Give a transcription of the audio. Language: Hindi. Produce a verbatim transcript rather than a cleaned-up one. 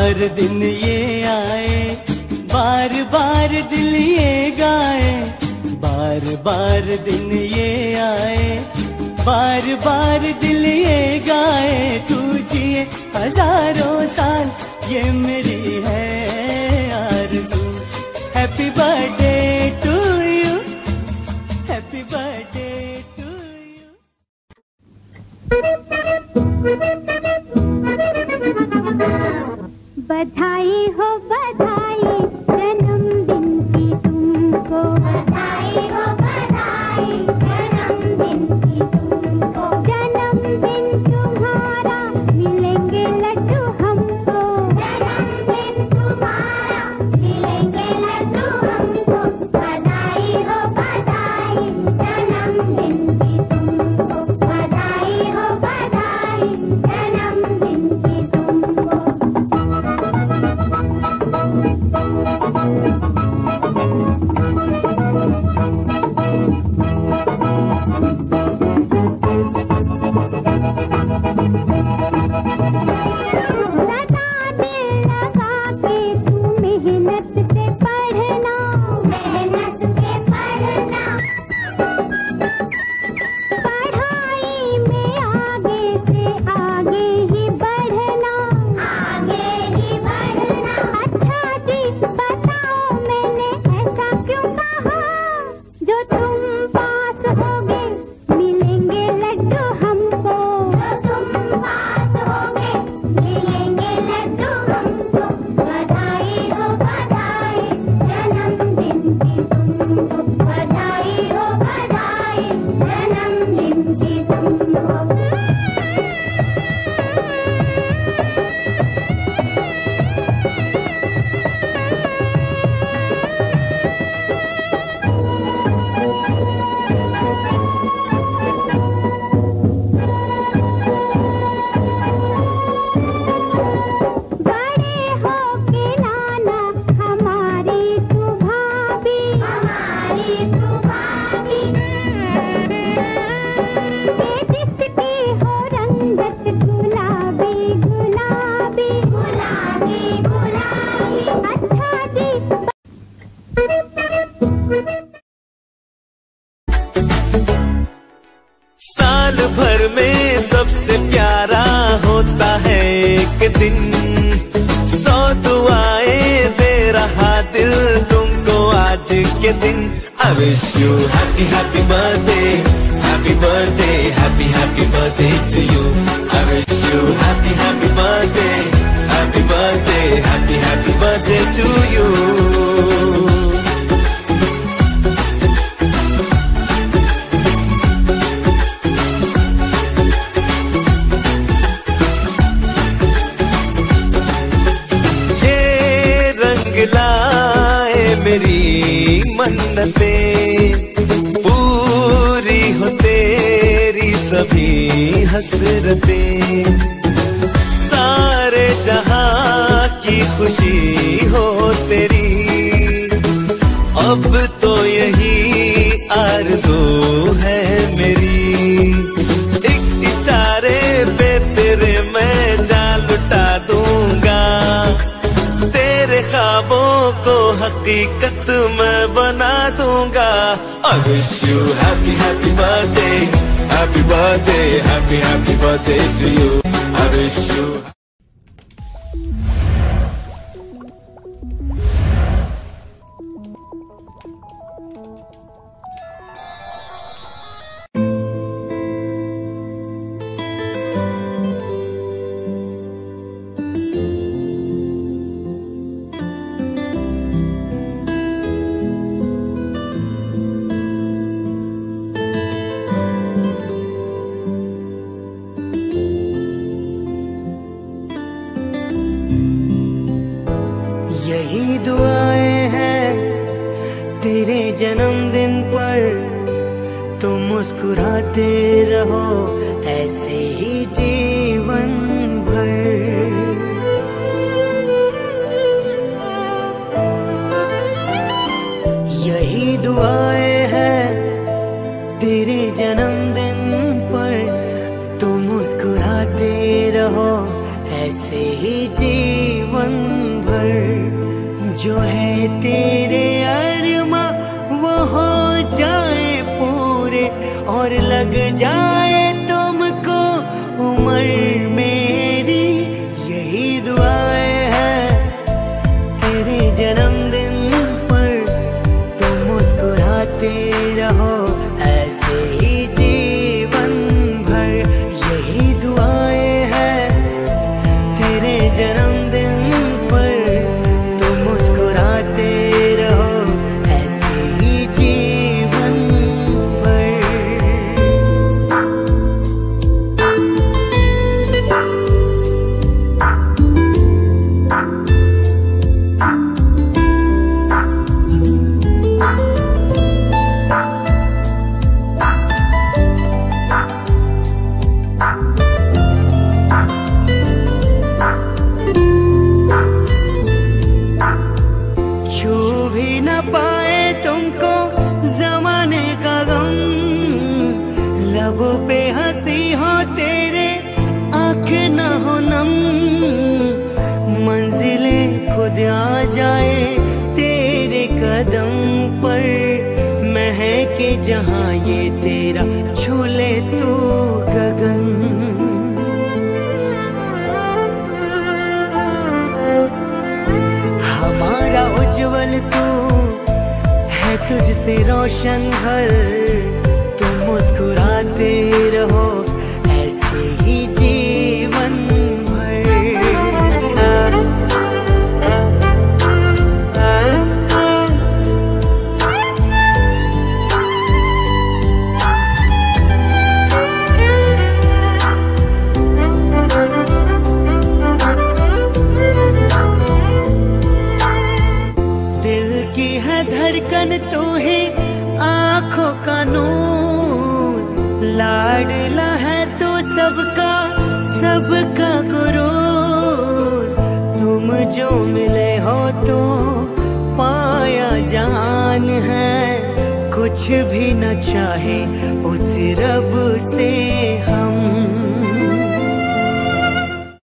बार दिन ये आए, बार बार दिल ये गाए, बार बार दिन ये आए, बार बार दिल ये गाए। तू जिए हजारों साल ये मेरी है आरज़ू। Happy birthday to you, happy birthday to you. बधाई हो बधाई जन्मदिन की तुमको, बधाई हो बधाई जन्मदिन की तुमको। जन्मदिन तुम्हारा मिलेंगे लड्डू हमको, जन्मदिन तुम्हारा मिलेंगे लड्डू हमको। बधाई हो बधाई जन्मदिन की तुमको, बधाई हो बधाई जन्मदिन की तुमको। साल भर में सबसे प्यारा होता है एक दिन, सौ दुआएं दे रहा दिल तुमको आज के दिन। I wish you happy happy birthday, happy birthday, happy happy birthday to you. I wish you happy happy birthday, happy birthday, happy happy birthday to you. लाए मेरी मन्नतें, पूरी हो तेरी सभी हसरतें। सारे जहां की खुशी हो तेरी, अब तो यही आरज़ू है मेरी। एक इशारे पे तेरे मैं जान लुटा दूंगा, तेरे ख्वाबों को हकीकत मैं बना दूंगा। I wish you happy happy birthday, happy birthday, happy happy birthday to you. I wish you यही दुआएं हैं तेरे जन्मदिन पर, तुम मुस्कुराते रहो ऐसे ही जीवन भर। यही दुआएं हैं तेरे जन्मदिन पर, तुम मुस्कुराते रहो ऐसे ही जीवन जो है तेरे अरमा वो हो जाए पूरे, और लग जाए तुमको उम्र मेरी, यही दुआएं हैं तेरे जन्मदिन पर। तुम मुस्कुराते रहो ऐसे ही जीवन भर, यही दुआएं हैं तेरे जन्मदिन पर। तुम मुस्कुराते रहो ऐसे ही जीवन भर। छू भी न पाए तुमको जमाने का गम, लबों पे हंसी हो तेरे आँख न हो नम। मंजिलें खुद आ जाए तेरे कदम पर, महके जहाँ ये तेरा छूले तू गगन। हमारा उज्जवल तू है तुझसे रोशन घर, तुम मुस्कुराते रहो ऐसे ही जीवन भर। दिल की है धड़कन तू ही, आँखों का नूर, लाडला है तू सबका सबका गुरूर। तुम जो मिले हो तो पाया जान है, कुछ भी न चाहे उस रब से हम।